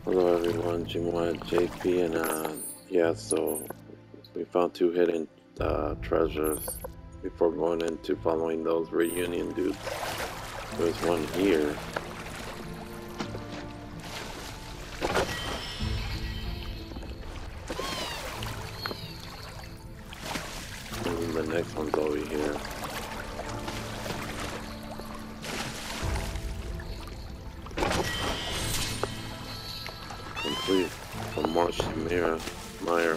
Hello everyone, Jimoa, JP, and yeah, so we found two hidden treasures before going into following those reunion dudes. There's one here. And then the next one's over here. Complete from Marsh Meyer.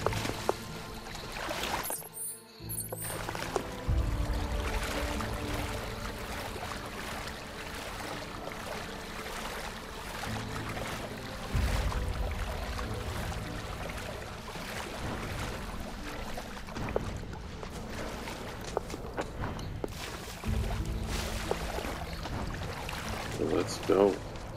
So let's go.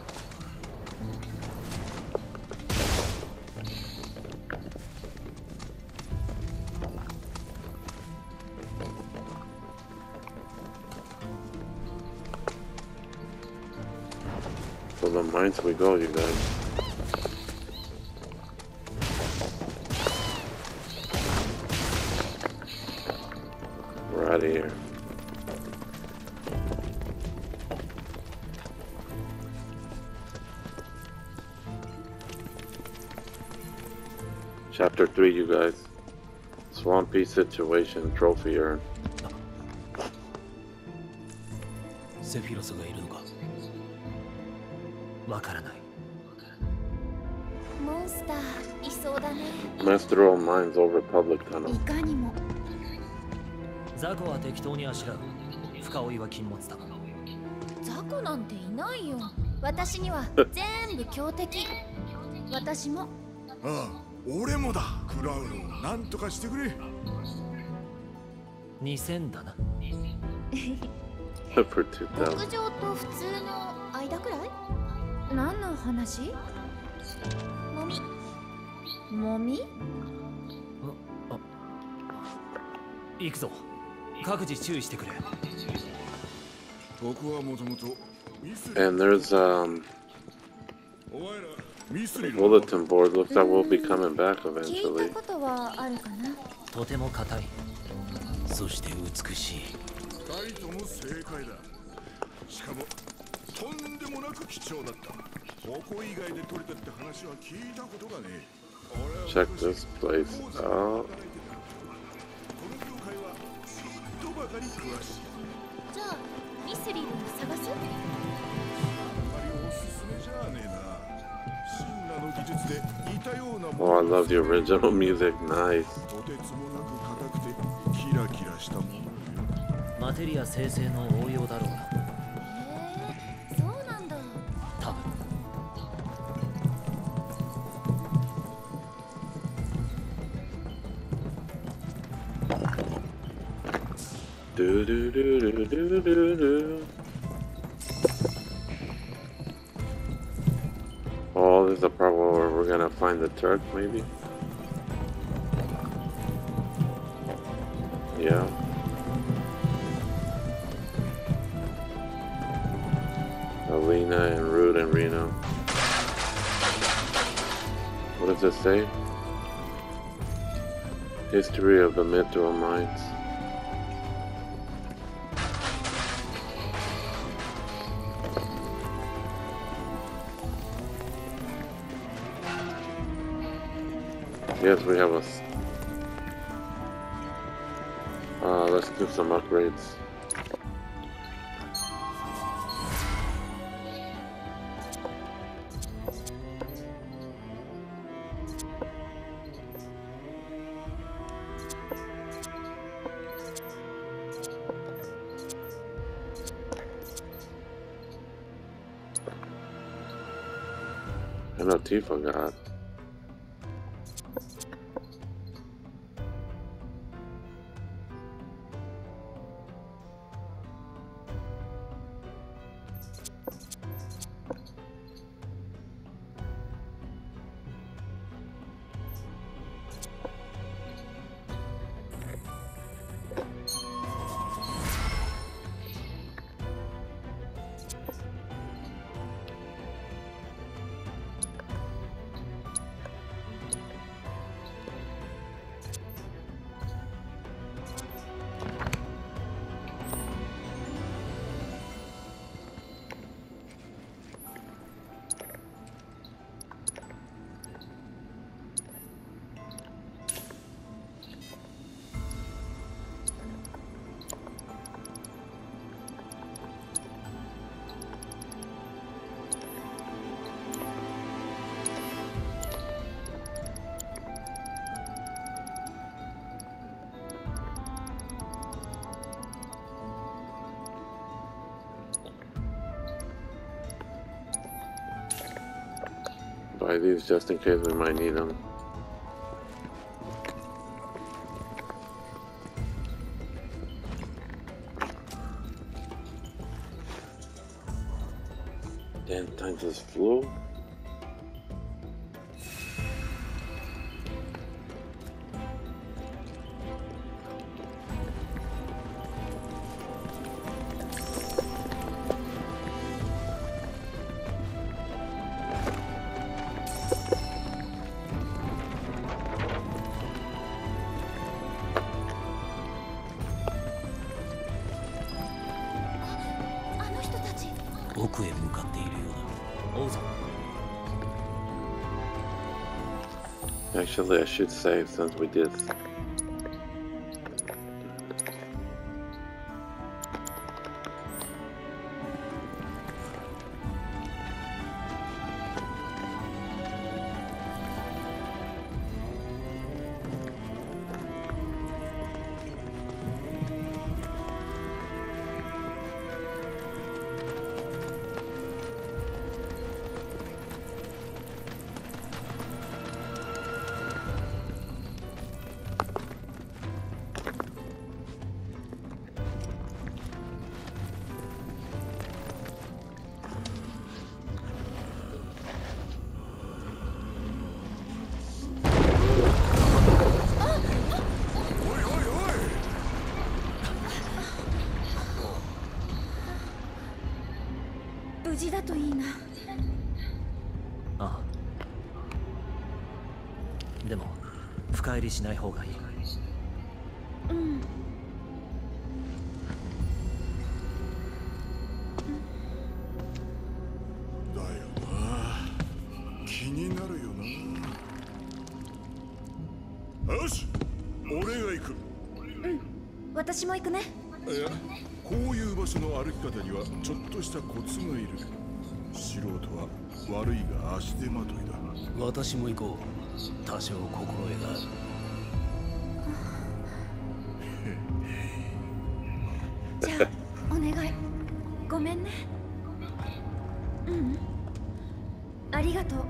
So the mines we go, you guys. We're out of here. Chapter 3, you guys. Swampy situation, trophy urn. セフィロスがいるのかわからない。 モンスターいそうだね。 Master of Mines over public tunnel. いかにも。 ザコは適当にあしらう。深追いは禁物だ。 ザコなんていないよ。私には全部強敵。私も。 ああ、俺もだ。クラウンをなんとかしてくれ。 2000だな。 For 2000. 牧場と普通の間くらい？何の話？もみ。もみ？ 行くぞ。各自注意してくれ。 ここはもともと And there's お前らミスリの bulletin board. Looks like we'll be coming back 聞い eventually. たことはあるかな。 とても硬い。そして美しい。 二人とも正解だ。しかもとんでもなく貴重だった。ここ以外で取れたって話は聞いたことがねえ。 Check this place out. この業界はちょっとばかり詳しい。 じゃあミスリルを探す？ あまりおすすめじゃねえな。シンナの技術で似たような Oh, I love the original music. Nice. とてつもなく硬くてキラキラしたものよ。 マテリア生成の応用だろうな。 へえ、そうなんだ。 多分。 Do do do do do do do. Oh, this is the part where we're gonna find the Turk, maybe? Yeah. Alina and Rude and Reno. What does it say? History of the Mithril Mines. Yes, we have a... let's do some upgrades. I know Tifa got. buy these just in case we might need them. Ten times this flu. Actually, I should save since we did. 無事だといいな。 ああ。でも深入りしない方がいい。 うん。 だよな。気になるよな。よし、俺が行く。 うん、私も行くね。 いや、こういう場所の歩き方にはちょっとしたコツがいる。素人は悪いが足手まといだ。 私も行こう。多少心得がある。 じゃあお願い。ごめんね。うん、ありがとう。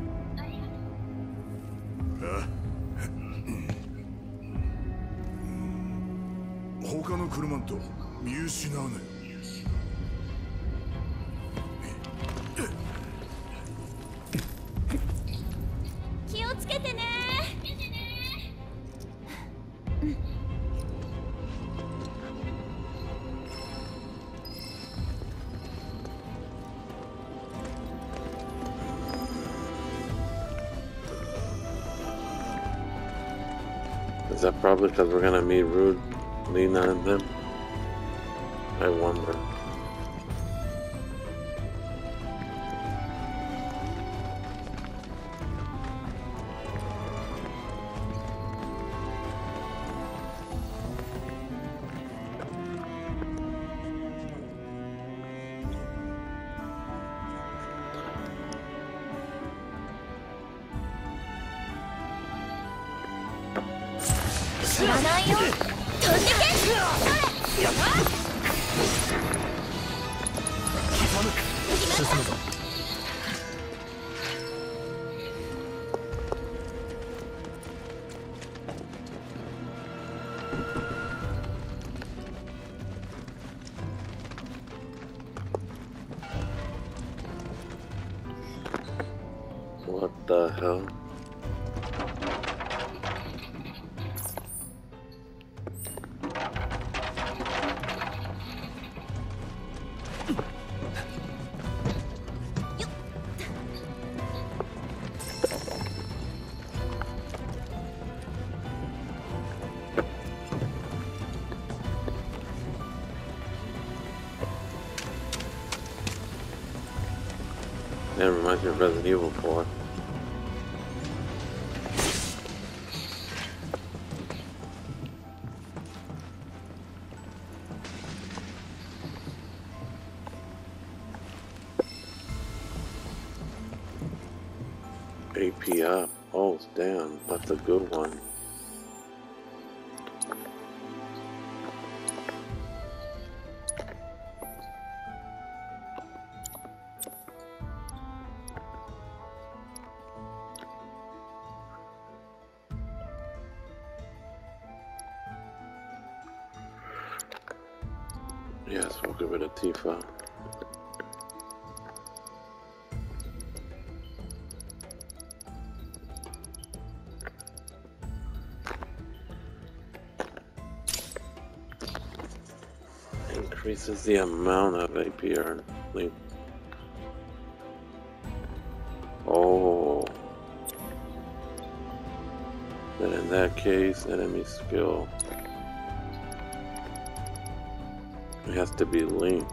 他の車と見失うなよ。 気をつけてね。 Is that probably because we're gonna meet Rude, Lena, and them? I wonder. What the hell? That reminds me of Resident Evil 4. AP up. Oh, damn. That's a good one. Yes, we'll give it a Tifa. Increases the amount of APR link. Oh. Then in that case, enemy skill. It has to be linked.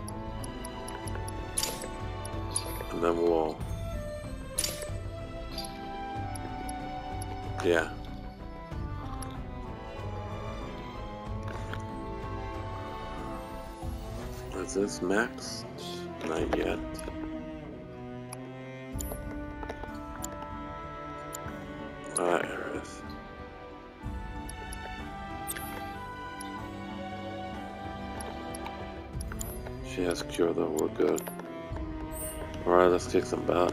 And then we'll... Yeah. Is this maxed? Not yet. Aerith. She has cure though, we're good. Alright, let's kick some butt.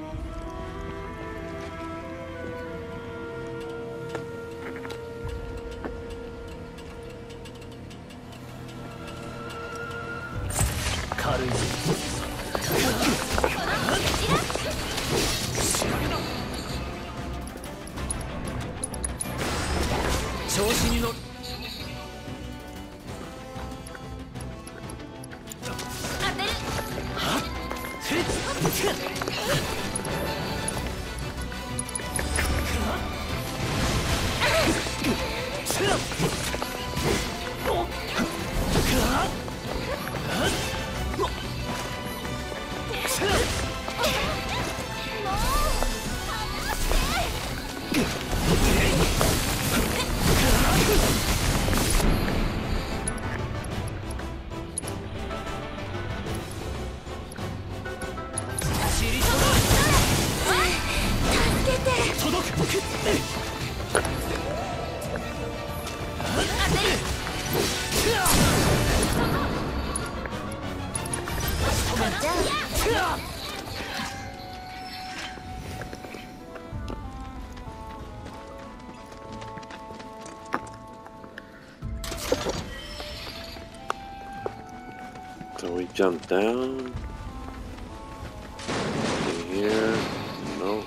So we jump down. Here. No.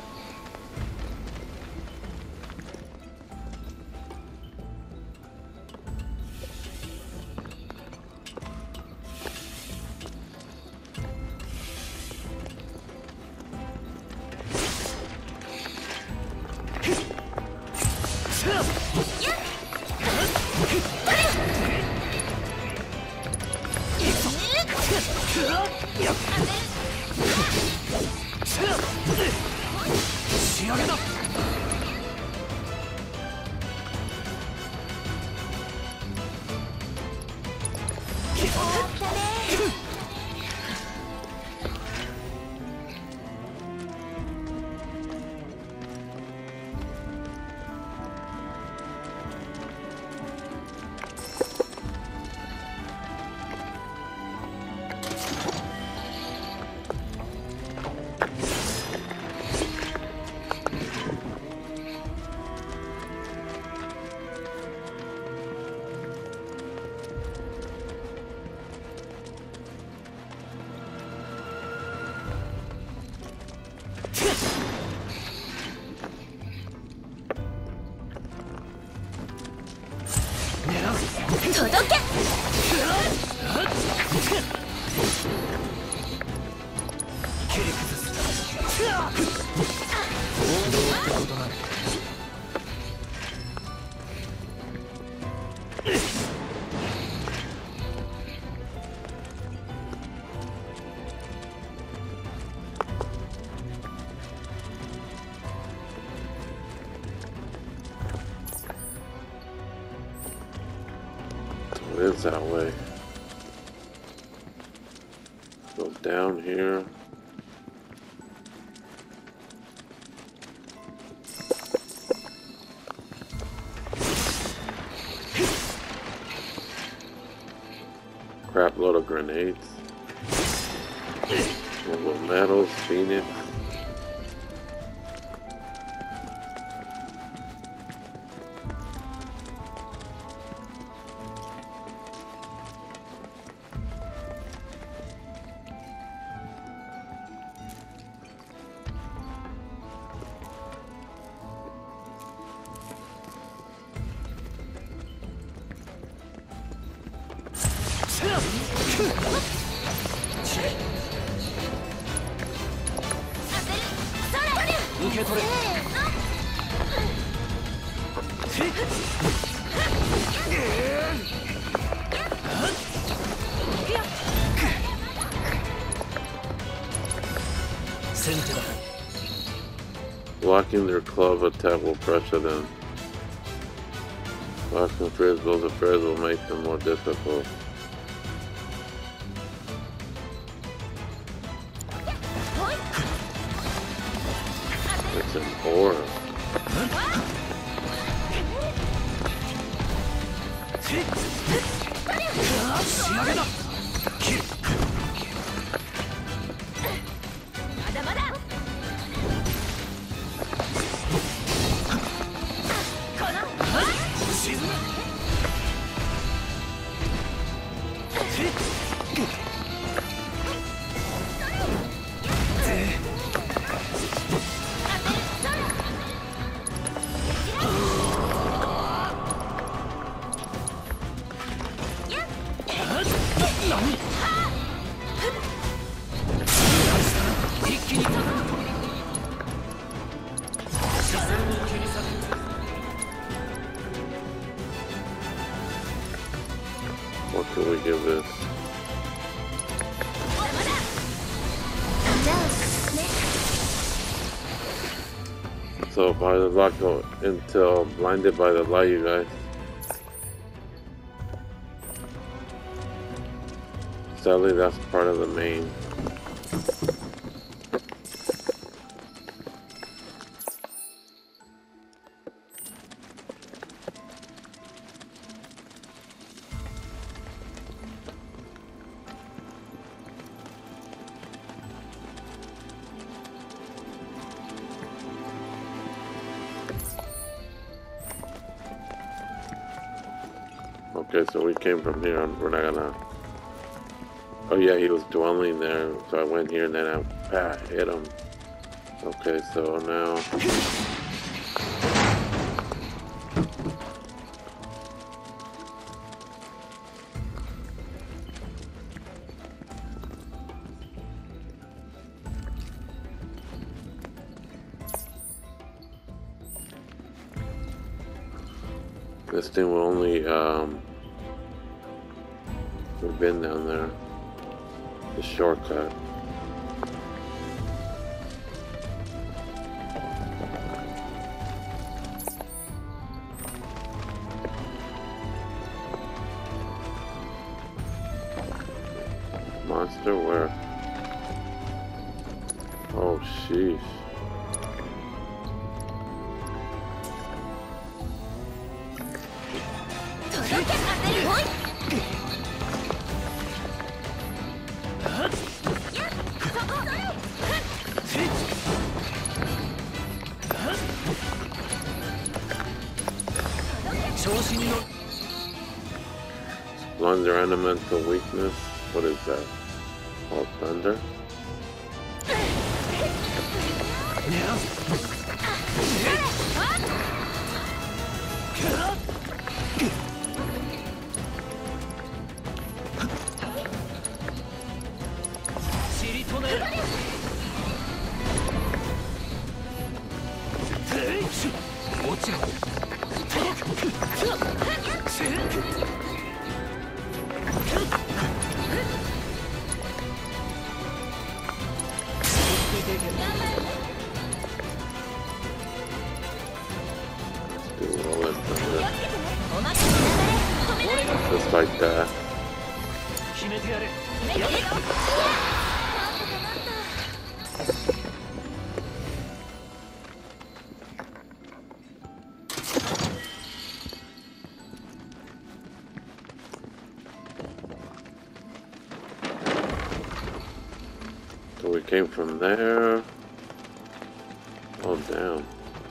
It is that way. Go down here. Crap load of grenades. Little metals, Phoenix. 受け取れ。先手だ。 Blocking their club attack will pressure them. Blocking Frisbee's affairs will make them more difficult. It's an aura. What can we give this? So by the light go until blinded by the light, you guys. Sadly, that's part of the main. Okay, so we came from here. We're not gonna. Oh yeah, he was dwelling there, so I went here and then I hit him. Okay, so now. This thing will only, we've been down there. The shortcut. Monster where? Oh, sheesh. Splendor elemental weakness. What is that? Oh, thunder. Just like that. So we came from there. Oh, damn.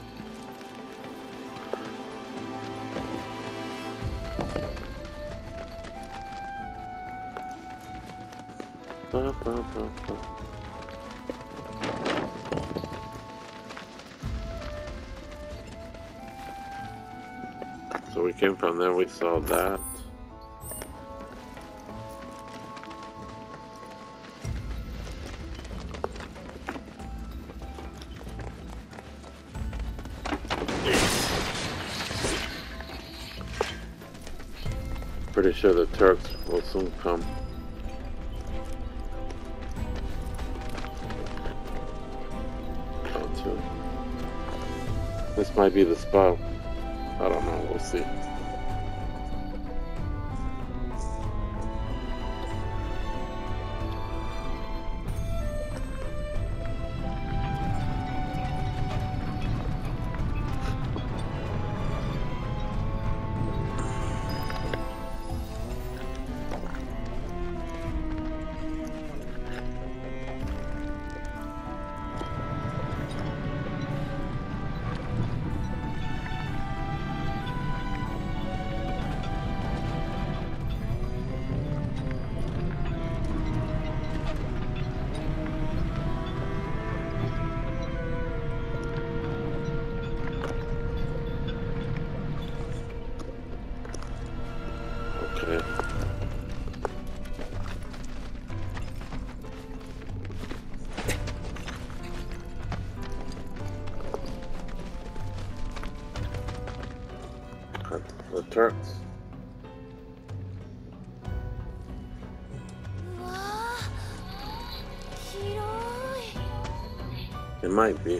So we came from there, we saw that. Pretty sure the Turks will soon come. Oh, too. This might be the spot. I don't know. We'll see. Okay. The Turks. うわあ、広い。 It might be.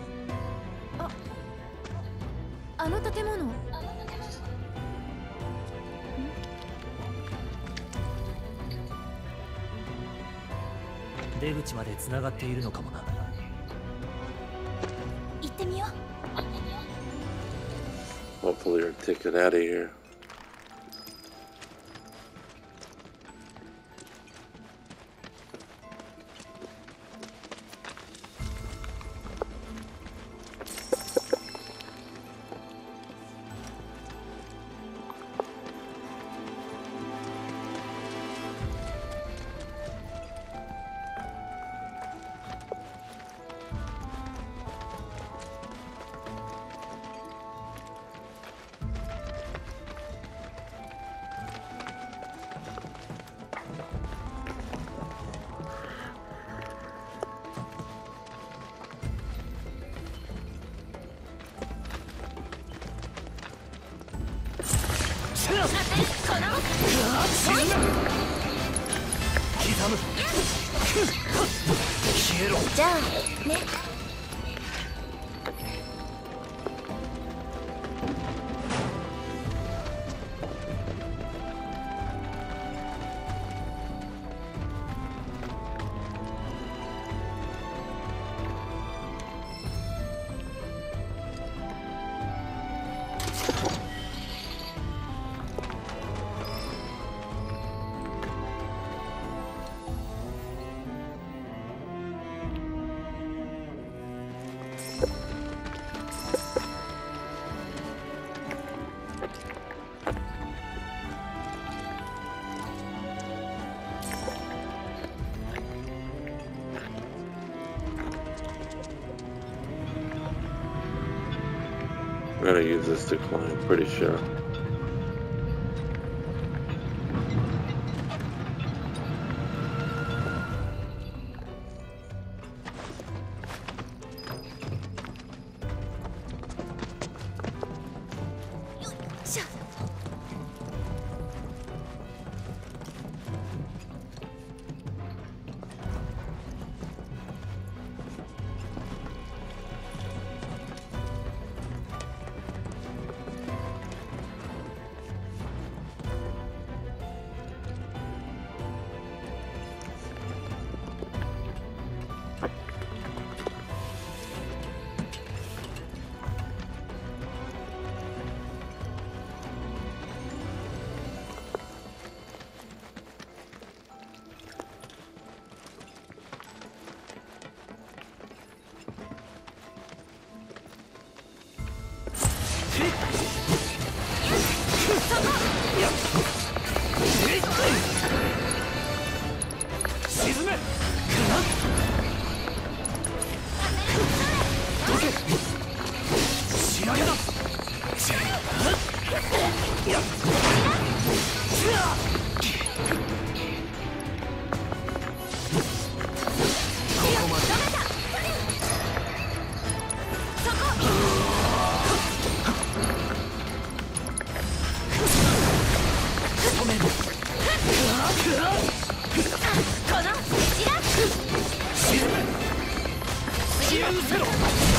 あの建物。 出口までつながっているのかもな。 行ってみよう。 Hopefully your ticket out of here. じゃあね。 I'm gonna use this to climb, pretty sure. 消え失せろ。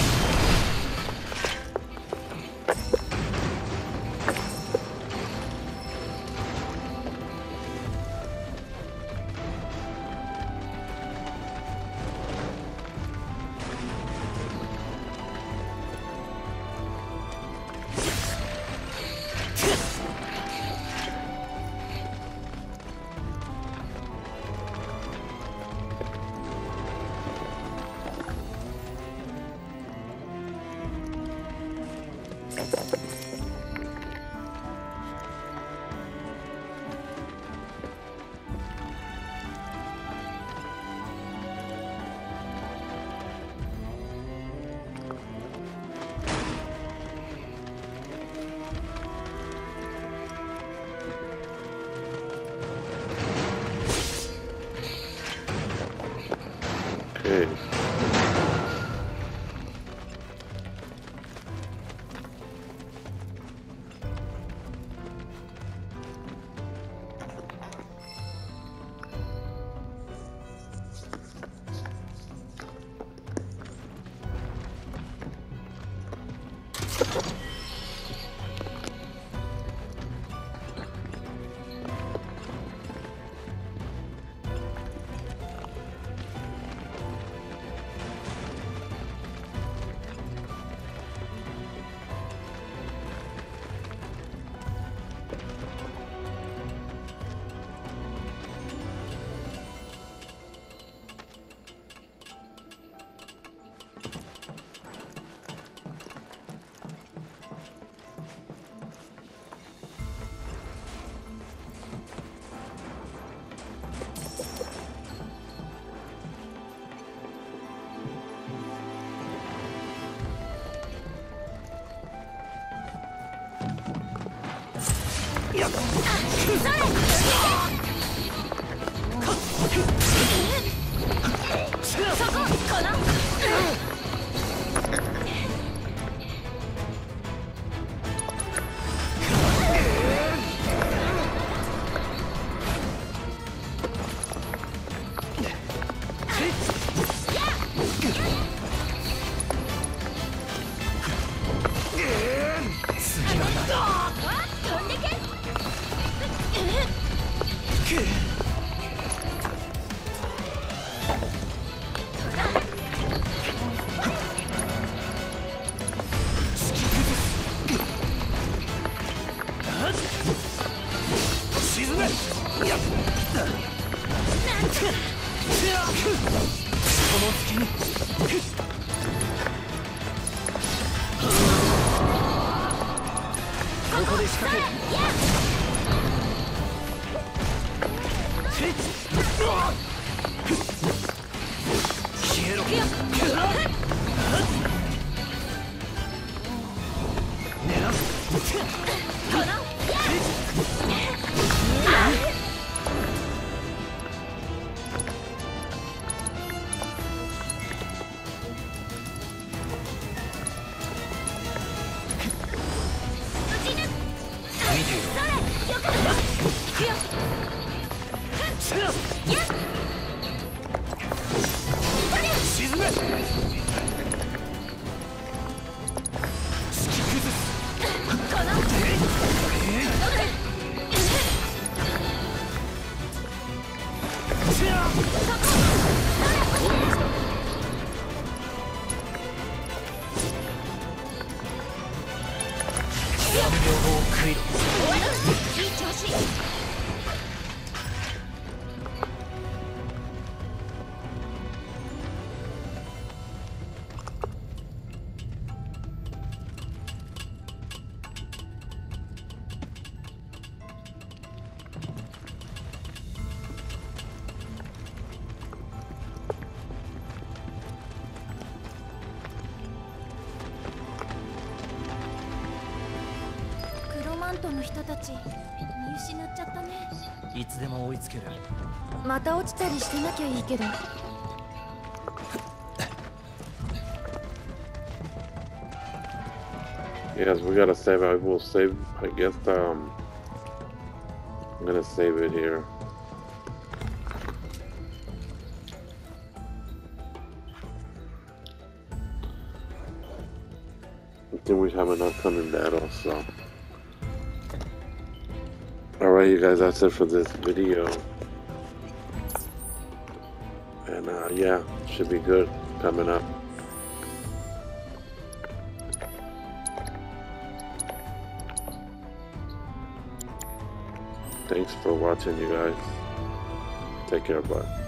Okay. の人たち見失っちゃったね。 いつでも追いつける。 また落ちたりしてなきゃいいけど。 Yes, we gotta save. I will save. I guess I'm gonna save it here. think we have an upcoming battle, so. Alright, you guys, that's it for this video. And yeah, should be good coming up. Thanks for watching, you guys. Take care, bye.